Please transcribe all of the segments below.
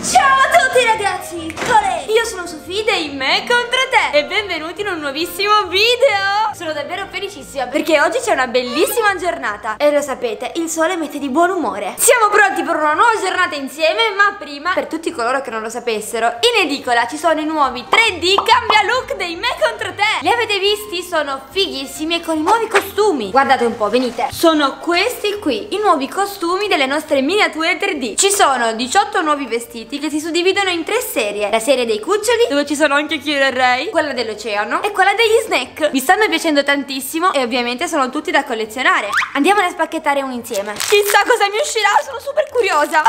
Ciao a tutti ragazzi, Cole! Io sono Sofì dei Me Contro Te e benvenuti in un nuovissimo video. Sono davvero felicissima perché oggi c'è una bellissima giornata e lo sapete, il sole mette di buon umore. Siamo pronti per una nuova giornata insieme, ma prima, per tutti coloro che non lo sapessero, in edicola ci sono i nuovi 3D cambia look dei Me Contro Te. Li avete visti? Sono fighissimi e con i nuovi costumi. Guardate un po', venite. Sono questi qui, i nuovi costumi delle nostre miniature 3D. Ci sono 18 nuovi vestiti che si suddividono in 3 serie. La serie dei cuccioli, dove ci sono anche Kira e Ray, quella dell'oceano e quella degli snack. Mi stanno piacendo tantissimo e ovviamente sono tutti da collezionare. Andiamone a spacchettare uno insieme. Chissà cosa mi uscirà, sono super curiosa.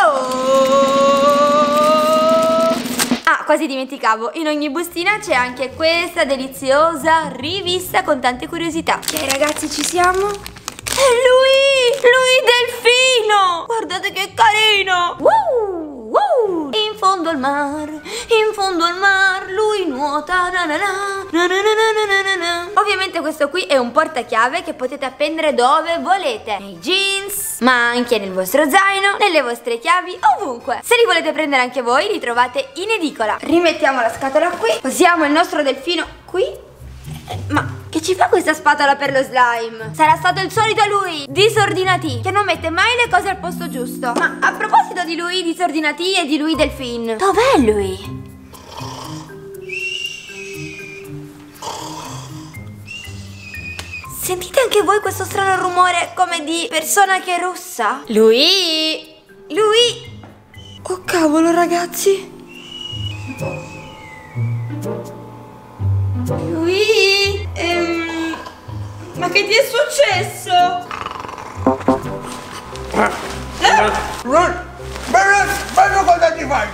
Ah, quasi dimenticavo, in ogni bustina c'è anche questa deliziosa rivista con tante curiosità. Ok ragazzi, ci siamo? È lui Delfino! Guardate che carino! In fondo al mar, lui nuota. Ovviamente questo qui è un portachiave che potete appendere dove volete, nei jeans, ma anche nel vostro zaino, nelle vostre chiavi, ovunque. Se li volete prendere anche voi, li trovate in edicola. Rimettiamo la scatola qui, posiamo il nostro delfino qui. Ma che ci fa questa spatola per lo slime? Sarà stato il solito lui, disordinati, che non mette mai le cose al posto giusto. Ma a proposito di lui disordinati e di lui delfin, dov'è lui? Sentite anche voi questo strano rumore come di persona che russa? Lui! Oh cavolo ragazzi! Ma che ti è successo? Ma cosa ti fai?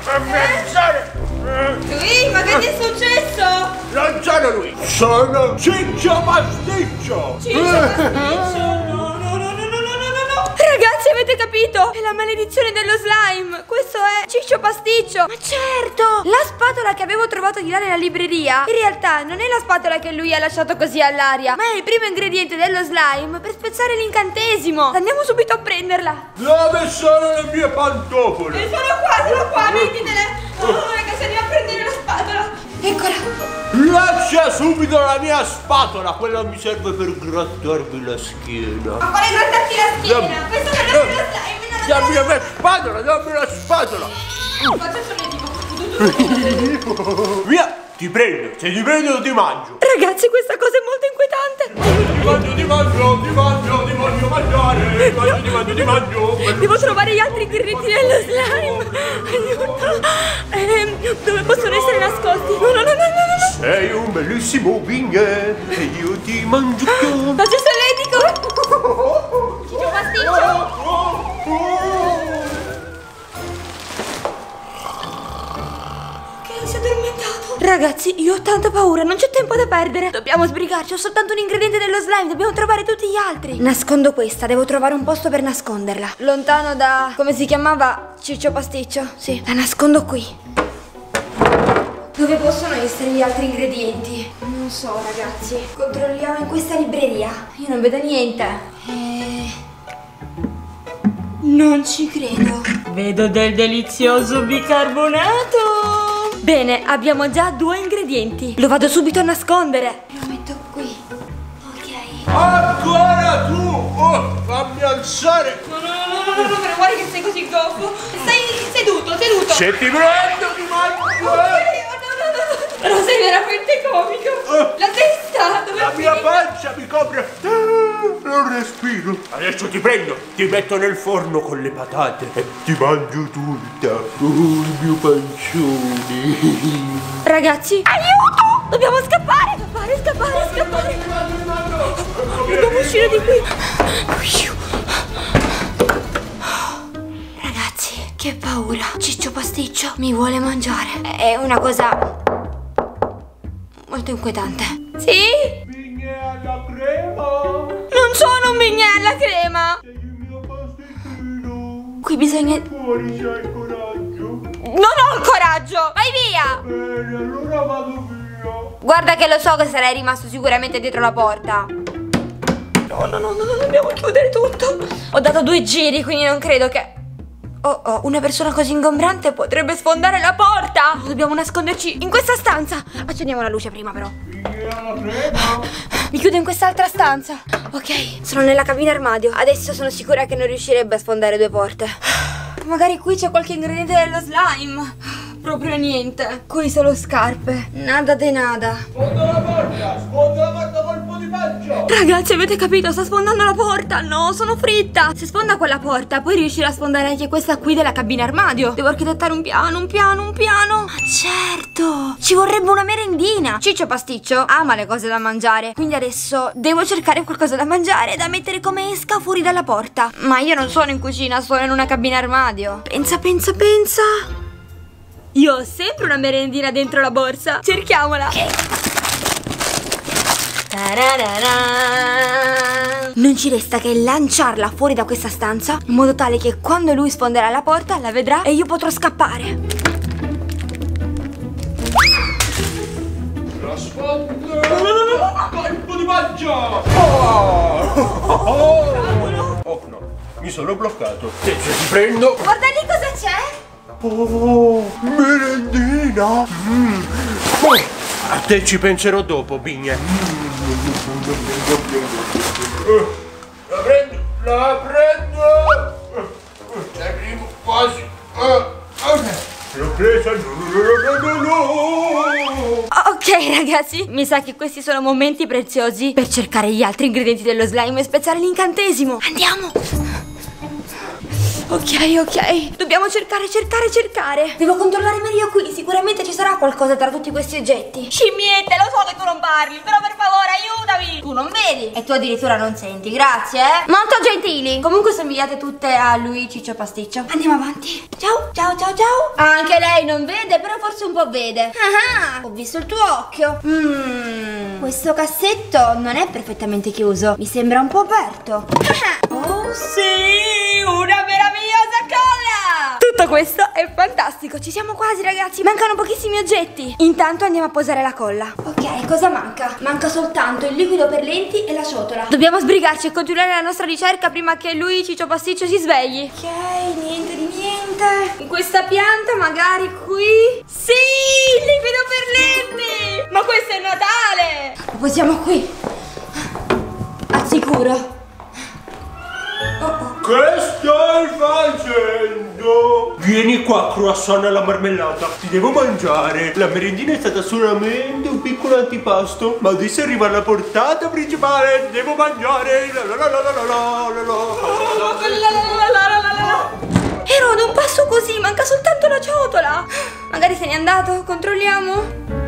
Lui, ma che ti è successo? Non sono lui, sono Ciccio Pasticcio. Ciccio Pasticcio? No. Ragazzi, avete capito? È la maledizione dello slime. Questo è Ciccio Pasticcio. Ma certo, la spatola che avevo trovato di là nella libreria in realtà non è la spatola che lui ha lasciato così all'aria, ma è il primo ingrediente dello slime per spezzare l'incantesimo. Andiamo subito a prenderla. Dove sono le mie pantofole? Sono qua, veditele. Ragazzi, andiamo a prendere la spatola. Eccola. Lascia subito la mia spatola, quella mi serve per grattarmi la schiena. Ma quale grattarti la schiena? Questo non è lo slime. Dammi la mia spatola, dammi la spatola. Faccio solletico. Via, ti prendo, se ti prendo ti mangio. Ragazzi, questa cosa è molto inquietante. Ti voglio mangiare. Ti mangio. Devo trovare gli altri ingredienti dello slime. Aiuto. Dove possono essere nascosti? No. Sei un bellissimo bignè e io ti mangio. Faccio solletico. Ciccio Pasticcio. Si è addormentato. Ragazzi, io ho tanta paura, non c'è tempo da perdere. Dobbiamo sbrigarci, ho soltanto un ingrediente dello slime. Dobbiamo trovare tutti gli altri. Nascondo questa, devo trovare un posto per nasconderla. Lontano da... come si chiamava? Ciccio Pasticcio? Sì, la nascondo qui. Dove possono essere gli altri ingredienti? Non so ragazzi. Controlliamo in questa libreria. Io non vedo niente. Non ci credo. Vedo del delizioso bicarbonato. Bene, abbiamo già 2 ingredienti. Lo vado subito a nascondere. Lo metto qui. Ok. Ancora tu! Oh, fammi alzare! No, però guarda che sei così goffo. Stai seduto. Se ti prendo ti mangio! No, sei veramente comico. La testa, dove la mia pancia mi copre. Non respiro. Adesso ti prendo, ti metto nel forno con le patate e ti mangio tutta. Il mio pancione. Ragazzi, aiuto! Dobbiamo scappare. Scappare. Dobbiamo uscire di qui. Ragazzi, che paura. Ciccio Pasticcio mi vuole mangiare. È una cosa molto inquietante. Sì? Bignè alla crema. Non sono un bignè alla crema. Sei il mio pasticcino. Qui bisogna... Fuori c'hai il coraggio. Non ho il coraggio. Vai via. Bene, allora vado via. Guarda che lo so che sarei rimasto sicuramente dietro la porta. No, dobbiamo chiudere tutto. Ho dato 2 giri, quindi non credo che... Oh, una persona così ingombrante potrebbe sfondare la porta. Dobbiamo nasconderci in questa stanza. Accendiamo la luce prima però. Mi chiudo in quest'altra stanza. Ok, sono nella cabina armadio. Adesso sono sicura che non riuscirebbe a sfondare 2 porte. Magari qui c'è qualche ingrediente dello slime. Proprio niente. Qui solo scarpe. Nada de nada. Sfonda la porta, colpo di pancia. Ragazzi, avete capito? Sta sfondando la porta. No, sono fritta. Se sfonda quella porta, poi riuscirà a sfondare anche questa qui della cabina armadio. Devo architettare un piano. Ma certo, ci vorrebbe una merendina. Ciccio Pasticcio ama le cose da mangiare, quindi adesso devo cercare qualcosa da mangiare da mettere come esca fuori dalla porta. Ma io non sono in cucina, sono in una cabina armadio. Pensa. Io ho sempre una merendina dentro la borsa. Cerchiamola. Non ci resta che lanciarla fuori da questa stanza, in modo tale che quando lui sfonderà la porta la vedrà e io potrò scappare. La sfonda. Colpo di pancia. Oh no, mi sono bloccato. Se ti prendo. Guarda lì cosa c'è. Oh, merendina. A te ci penserò dopo, Bigne. La prendo. Ci arrivo quasi. L'ho presa. Ok ragazzi, mi sa che questi sono momenti preziosi per cercare gli altri ingredienti dello slime e spezzare l'incantesimo. Andiamo. Ok, dobbiamo cercare. Devo controllare meglio qui, sicuramente ci sarà qualcosa tra tutti questi oggetti. Scimmiette, lo so che tu non parli, però per favore aiutami. Tu non vedi e tu addirittura non senti, grazie Molto gentili. Comunque somigliate tutte a lui, Ciccio Pasticcio. Andiamo avanti. Ciao. Anche lei non vede, però forse un po' vede. Ho visto il tuo occhio. Questo cassetto non è perfettamente chiuso, mi sembra un po' aperto. Oh sì, una meravigliosa colla! Tutto questo è fantastico, ci siamo quasi ragazzi, mancano pochissimi oggetti. Intanto andiamo a posare la colla. Ok, cosa manca? Manca soltanto il liquido per lenti e la ciotola. Dobbiamo sbrigarci e continuare la nostra ricerca prima che lui, Ciccio Pasticcio, si svegli. Ok, niente di niente. In questa pianta magari qui. Sì, il liquido per lenti. Ma questo è Natale. Lo posiamo qui, al sicuro. Che stai facendo? Vieni qua, croissant alla marmellata. Ti devo mangiare. La merendina è stata solamente un piccolo antipasto, ma adesso arriva la portata principale. Devo mangiare. Ero ad un passo così, manca soltanto la ciotola. Magari se n'è andato, controlliamo.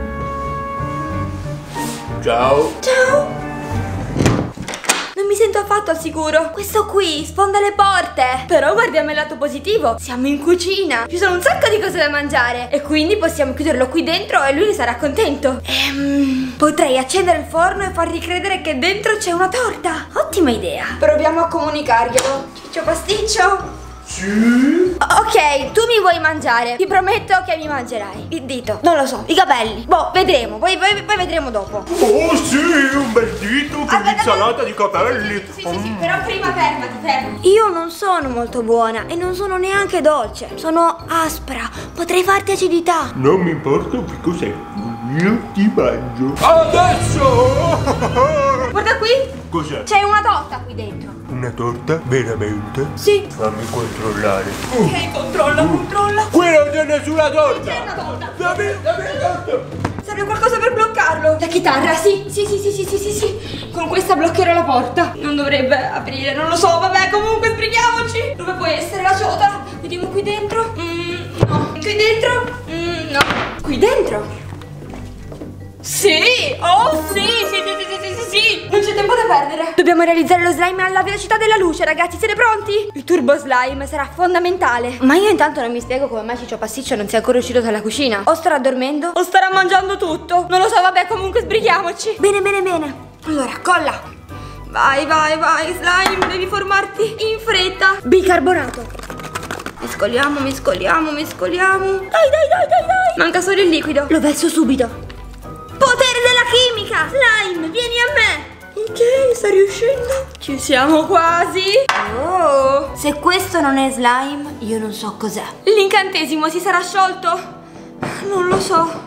Ciao. Non mi sento affatto al sicuro. Questo qui sfonda le porte. Però guardiamo il lato positivo. Siamo in cucina. Ci sono un sacco di cose da mangiare. E quindi possiamo chiuderlo qui dentro e lui ne sarà contento. Potrei accendere il forno e fargli credere che dentro c'è una torta. Ottima idea. Proviamo a comunicarglielo. Ciccio Pasticcio? Sì? Ok, tu mi vuoi mangiare. Ti prometto che mi mangerai il dito, non lo so, i capelli. Boh, vedremo, poi vedremo dopo. Oh sì, un bel dito con l'insalata di capelli. Sì, però prima fermati. Io non sono molto buona e non sono neanche dolce. Sono aspra, potrei farti acidità. Non mi importa che cos'è. Io ti mangio. Adesso! Guarda qui. Cos'è? C'è una torta qui dentro. Una torta? Veramente? Sì. Fammi controllare. Ok, controlla. Qui non c'è nessuna torta. C'è una torta. Dammi la torta. Serve qualcosa per bloccarlo. La chitarra, sì. Con questa bloccherò la porta. Non dovrebbe aprire, non lo so. Vabbè, comunque sbrighiamoci. Dove può essere la ciotola? Vediamo qui dentro. No. Qui dentro? No. Qui dentro? Sì! Oh sì! Non c'è tempo da perdere. Dobbiamo realizzare lo slime alla velocità della luce, ragazzi. Siete pronti? Il turbo slime sarà fondamentale. Ma io intanto non mi spiego come mai Ciccio Pasticcio non sia ancora uscito dalla cucina. O starà dormendo o starà mangiando tutto. Non lo so, vabbè, comunque sbrighiamoci. Bene. Allora, colla. Vai, slime, devi formarti in fretta. Bicarbonato. Mescoliamo. Dai. Manca solo il liquido. Lo verso subito. Potere della chimica. Slime, vieni a me. Ok, sta riuscendo. Ci siamo quasi. Oh, se questo non è slime, io non so cos'è. L'incantesimo si sarà sciolto? Non lo so.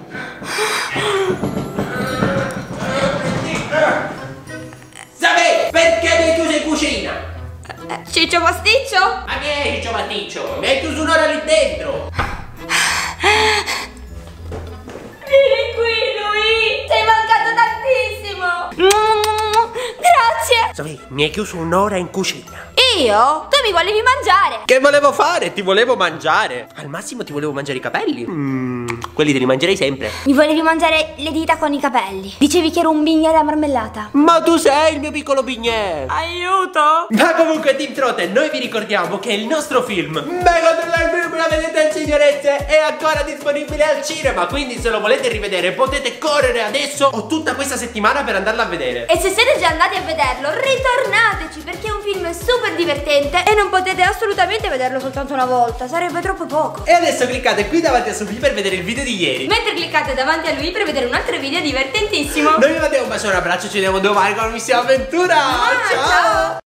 Sapete perché mi hai chiuso in cucina? Ciccio pasticcio? Ma che è Ciccio Pasticcio? Mi hai chiuso un'ora lì dentro. Vieni qui, lui! Sei mancato tantissimo! Grazie! Sofì, mi hai chiuso un'ora in cucina. Io? Tu mi volevi mangiare! Che volevo fare? Ti volevo mangiare. Al massimo ti volevo mangiare i capelli. Quelli te li mangerei sempre. Mi volevi mangiare le dita con i capelli. Dicevi che ero un bignè alla marmellata. Ma tu sei il mio piccolo bignè. Aiuto! Ma comunque Team Trote, noi vi ricordiamo che il nostro film Mega Drive Film, la vedete signorezze, è ancora disponibile al cinema. Quindi se lo volete rivedere potete correre adesso o tutta questa settimana per andarlo a vedere. E se siete già andati a vederlo, ritornateci, perché è un film super divertente e non potete assolutamente vederlo soltanto una volta, sarebbe troppo poco. E adesso cliccate qui davanti a Sofì per vedere il video di ieri, mentre cliccate davanti a lui per vedere un altro video divertentissimo. Noi vi mandiamo un bacio e un abbraccio, ci vediamo domani con una nuovissima avventura. Ciao!